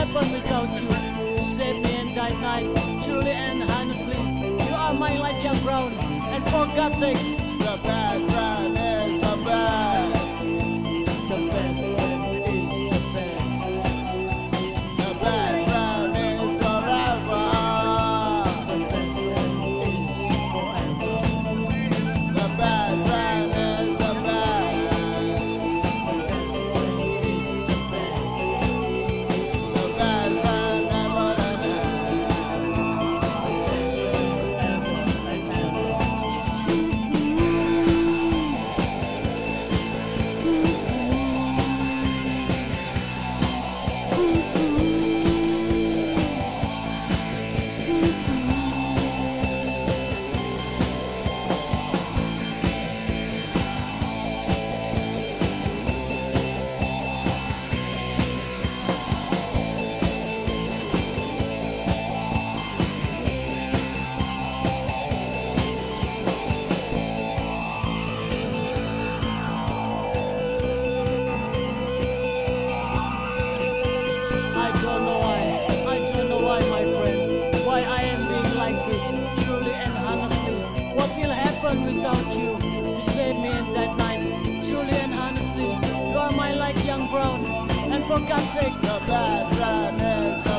happen without you? You saved me in that night, truly and honestly. You are my light, young brown, and for God's sake, The best friend is the best. the best friend is the best. The best friend is forever. The best friend is forever. The best friend is the best. The best friend is the best. The best friend never ends. Ever and ever. I don't know why, my friend, why I am being like this, truly and honestly. What will happen without you? You saved me in that night, truly and honestly. You are my light, young brown, and for God's sake, The best friend is